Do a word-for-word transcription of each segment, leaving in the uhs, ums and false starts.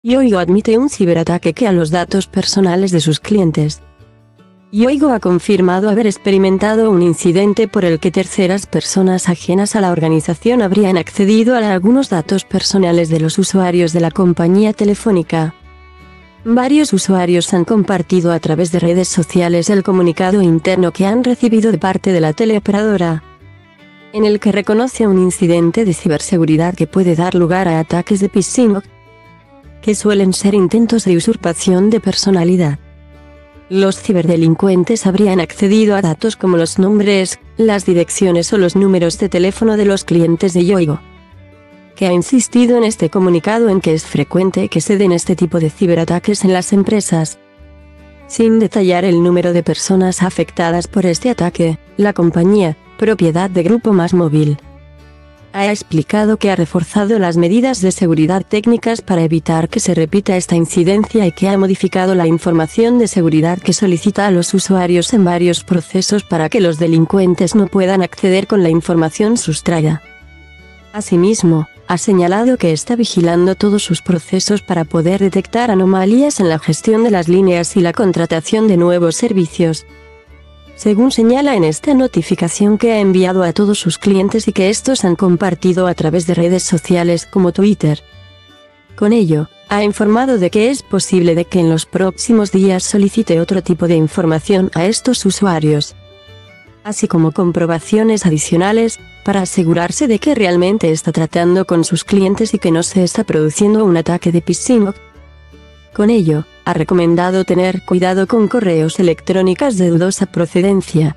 Yoigo admite un ciberataque que a los datos personales de sus clientes. Yoigo ha confirmado haber experimentado un incidente por el que terceras personas ajenas a la organización habrían accedido a algunos datos personales de los usuarios de la compañía telefónica. Varios usuarios han compartido a través de redes sociales el comunicado interno que han recibido de parte de la teleoperadora, en el que reconoce un incidente de ciberseguridad que puede dar lugar a ataques de phishing, que suelen ser intentos de usurpación de personalidad. Los ciberdelincuentes habrían accedido a datos como los nombres, las direcciones o los números de teléfono de los clientes de Yoigo, que ha insistido en este comunicado en que es frecuente que se den este tipo de ciberataques en las empresas. Sin detallar el número de personas afectadas por este ataque, la compañía, propiedad de Grupo Más Móvil, ha explicado que ha reforzado las medidas de seguridad técnicas para evitar que se repita esta incidencia y que ha modificado la información de seguridad que solicita a los usuarios en varios procesos para que los delincuentes no puedan acceder con la información sustraída. Asimismo, ha señalado que está vigilando todos sus procesos para poder detectar anomalías en la gestión de las líneas y la contratación de nuevos servicios, según señala en esta notificación que ha enviado a todos sus clientes y que estos han compartido a través de redes sociales como Twitter. Con ello, ha informado de que es posible de que en los próximos días solicite otro tipo de información a estos usuarios, así como comprobaciones adicionales, para asegurarse de que realmente está tratando con sus clientes y que no se está produciendo un ataque de phishing. Con ello, ha recomendado tener cuidado con correos electrónicos de dudosa procedencia,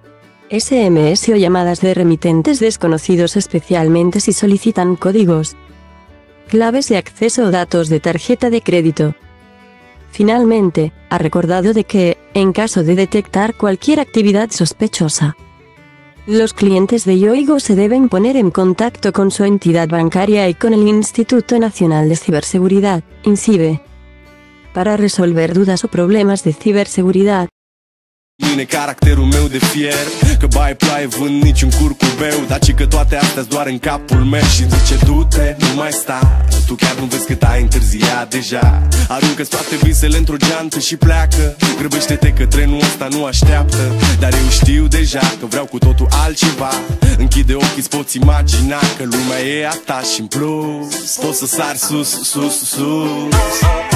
S M S o llamadas de remitentes desconocidos, especialmente si solicitan códigos, claves de acceso o datos de tarjeta de crédito. Finalmente, ha recordado de que, en caso de detectar cualquier actividad sospechosa, los clientes de Yoigo se deben poner en contacto con su entidad bancaria y con el Instituto Nacional de Ciberseguridad, INCIBE, para resolver dudas o problemas de ciberseguridad. Mine caracterul meu de fier, că bai ploaie vând niciun curcubeu, dar ci că toate astea doar în capul meu. Și zice du-te, nu mai sta, tu chiar nu vezi cât ai întârziat deja. Aruncă-ți toate visele într-o geantă și pleacă, grăbește-te că trenul ăsta nu așteaptă. Dar eu știu deja că vreau cu totul altceva. Închide ochii, îți poți imagina că lumea e a ta și în plus poți să sari sus, sus, sus.